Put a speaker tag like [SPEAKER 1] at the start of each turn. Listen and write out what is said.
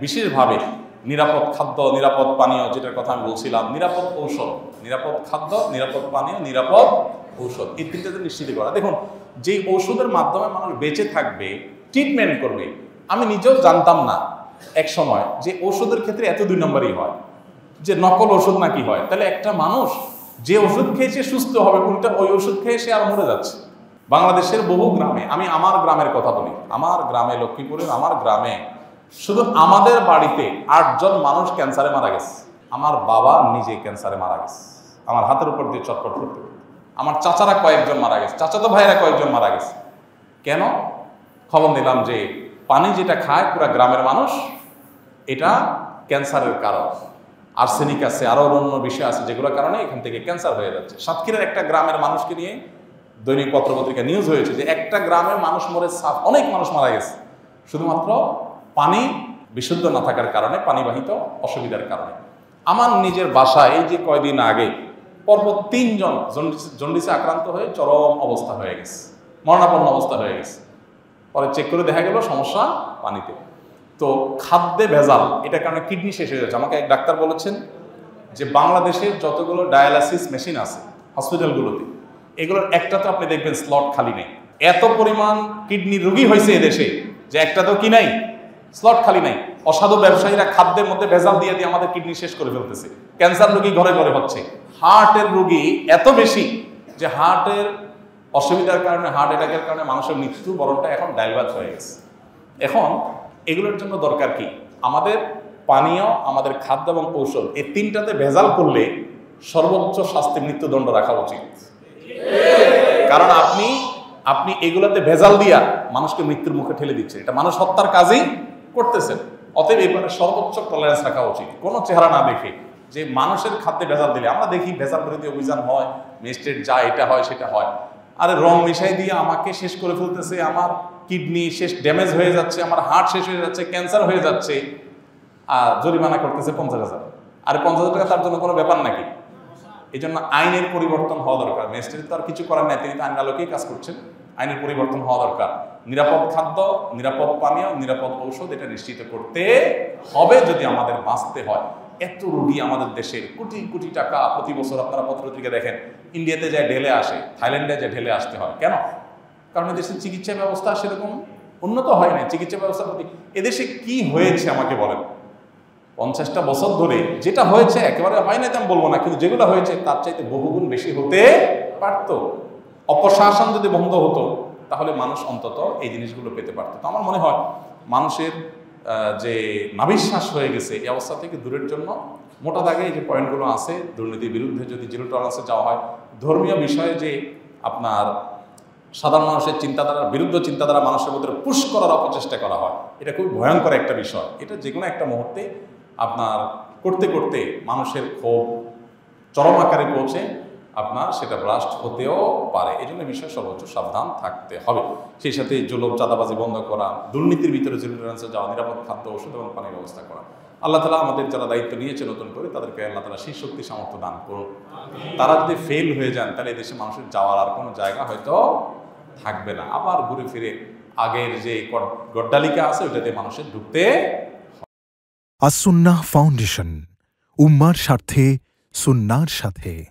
[SPEAKER 1] বিশেষভাবে নিরাপদ খাদ্য, নিরাপদ পানীয়, যেটার কথা আমি বলছিলাম, নিরাপদ ঔষধ, নিরাপদ খাদ্য, নিরাপদ পানীয়, নিরাপদ ঔষধ, এই তিনটাতে নিশ্চিত করা। দেখুন, যেই ঔষধের মাধ্যমে মানুষ বেঁচে থাকবে, ট্রিটমেন্ট করবে, আমি নিজেও জানতাম না এক সময় যে ঔষধের ক্ষেত্রে এত 2 নম্বরই হয়, যে নকল ওষুধ নাকি হয়। তাহলে একটা মানুষ যে ওষুধ খেয়েছে সুস্থ হবে, উল্টা ওই ওষুধ খেয়ে সে আর মরে যাচ্ছে। বাংলাদেশের বহু গ্রামে, আমি আমার গ্রামের কথা বলি, আমার গ্রামে, লক্ষ্মীপুরের আমার গ্রামে শুধু আমাদের বাড়িতে 8 জন মানুষ ক্যান্সারে মারা গেছে। আমার বাবা নিজে ক্যান্সারে মারা গেছে, আমার হাতের উপর দিয়ে চটপট করতে। আমার চাচারা কয়েকজন মারা গেছে, চাচাতো ভাইয়েরা কয়েকজন মারা গেছে। কেন? খবর নিলাম যে পানি যেটা খায় পুরা গ্রামের মানুষ, এটা ক্যান্সারের কারণ। আর্সেনিক আছে, আরও অন্য বিষয় আছে, যেগুলোর কারণে এখান থেকে ক্যান্সার হয়ে যাচ্ছে। সাতক্ষীরার একটা গ্রামের মানুষকে নিয়ে দৈনিক পত্রপত্রিকা নিউজ হয়েছে যে একটা গ্রামের মানুষ মরে, অনেক মানুষ মারা গেছে শুধুমাত্র পানি বিশুদ্ধ না থাকার কারণে, পানিবাহিত অসুবিধার কারণে। আমার নিজের বাসায় এই যে কয়দিন আগে পরপর 3 জন জন্ডিসে আক্রান্ত হয়ে চরম অবস্থা হয়ে গেছে, মরণাপন্ন অবস্থা হয়ে গেছে। পরে চেক করে দেখা গেল সমস্যা পানিতে। তো খাদ্যে ভেজাল, এটার কারণে কিডনি শেষ হয়ে যাচ্ছে। আমাকে এক ডাক্তার বলেছেন যে বাংলাদেশের যতগুলো ডায়ালাসিস মেশিন আছে হসপিটালগুলোতে, এগুলোর একটাতে আপনি দেখবেন স্লট খালি নেই। এত পরিমাণ কিডনি রোগী হয়েছে এদেশে যে একটাতেও কি নাই, স্লট খালি নাই। অসাধু ব্যবসায়ীরা খাদ্যের মধ্যে ভেজাল দিয়ে দিয়ে আমাদের কিডনি শেষ করে ফেলতেছে। ক্যান্সার রোগী ঘরে ঘরে হচ্ছে। হার্টের রোগী এত বেশি যে হার্টের অসুবিধার কারণে, হার্ট অ্যাটাকের কারণে মানুষের মৃত্যু বরণটা এখন ডাইভার্ট হয়ে গেছে। এখন এগুলোর জন্য দরকার কি? আমাদের পানীয়, আমাদের খাদ্য এবং ঔষধ, এই 3টাতে ভেজাল করলে সর্বোচ্চ শাস্তি মৃত্যুদণ্ড রাখা উচিত। কারণ আপনি এগুলোতে ভেজাল দিয়া মানুষকে মৃত্যুর মুখে ঠেলে দিচ্ছে, এটা মানুষ হত্যার কাজই করতেছেন। অতএব এবারে সর্বোচ্চ টলারেন্স রাখা উচিত, কোনো চেহারা না দেখে। যে মানুষের খাদ্যে ভেজাল দিলে, আমরা দেখি ভেজাল বিরোধী অভিযান হয়, ম্যাজিস্ট্রেট যা এটা হয় সেটা হয়, আরে রং মিশাই দিয়ে আমাকে শেষ করে ফেলতেছে, আমার কিডনি শেষ, ড্যামেজ হয়ে যাচ্ছে, আমার হার্ট শেষ হয়ে যাচ্ছে, ক্যান্সার হয়ে যাচ্ছে, আর জরিমানা করতেছে 50,000। আরে 50,000 টাকা তার জন্য কোনো ব্যাপার নাকি? এই জন্য আইনের পরিবর্তন হওয়া দরকার। ম্যাজিস্ট্রেট তো আর কিছু করার নাই, তিনি তো আইন আলোকেই কাজ করছেন। আইনের পরিবর্তন হওয়া দরকার। নিরাপদ খাদ্য, নিরাপদ পানীয়, নিরাপদ ঔষধ, এটা নিশ্চিত করতে হবে যদি আমাদের বাঁচতে হয়। এত রোগী আমাদের দেশের, কোটি কোটি টাকা প্রতি বছর আপনারা পত্রপত্রিকা দেখেন, ইন্ডিয়াতে যায় ঢেলে আসে, থাইল্যান্ডে যায় ঢেলে আসতে হয়। কেন? কারণ এদেশের চিকিৎসা ব্যবস্থা সেরকম উন্নত হয় না। চিকিৎসা ব্যবস্থার প্রতি এদেশে কি হয়েছে আমাকে বলেন? 50টা বছর ধরে যেটা হয়েছে, একেবারে হয় না তেমন বলবো না, কিন্তু যেগুলো হয়েছে তার চাইতে বহুগুণ বেশি হতে পারত। অপশাসন যদি বন্ধ হতো তাহলে মানুষ অন্তত এই জিনিসগুলো পেতে পারত। তো আমার মনে হয় মানুষের যে নাভিশ্বাস হয়ে গেছে, এই অবস্থা থেকে দূরের জন্য মোটা দাগে এই যে পয়েন্টগুলো আছে, দুর্নীতির বিরুদ্ধে যদি জিরো টলারেন্সে যাওয়া হয়, ধর্মীয় বিষয়ে যে আপনার সাধারণ মানুষের চিন্তাধারার বিরুদ্ধে চিন্তাধারা মানুষের মধ্যে পুশ করার অপচেষ্টা করা হয়, এটা খুব ভয়ঙ্কর একটা বিষয়। এটা যে কোনো একটা মুহূর্তে আপনার করতে করতে মানুষের ক্ষোভ চরম আকারে পৌঁছে আপনার সেটা ব্লাস্ট হতেও পারে। এই জন্য বিষয়ে সর্বোচ্চ সাবধান থাকতে হবে। সেই সাথে জুলুম, চাঁদাবাজি বন্ধ করা, দুর্নীতির ভিতরে জিরো টলারেন্সে যাওয়া, নিরাপদ খাদ্য, ওষুধ এবং পানির ব্যবস্থা করা। আল্লাহ তাআলা আমাদের যারা দায়িত্ব নিয়েছে নতুন করে, তাদেরকে আল্লাহ তাআলা সেই শক্তি সামর্থ্য দান করুন। তারা যদি ফেল হয়ে যান তাহলে দেশে মানুষের যাওয়ার আর কোনো জায়গা হয়তো থাকবে না। আবার ঘুরে ফিরে আগের যে গড্ডালিকা আছে ওইটাতে মানুষের ঢুকতে।
[SPEAKER 2] আস-সুন্নাহ ফাউন্ডেশন, উম্মার স্বার্থে সুন্নাহর সাথে।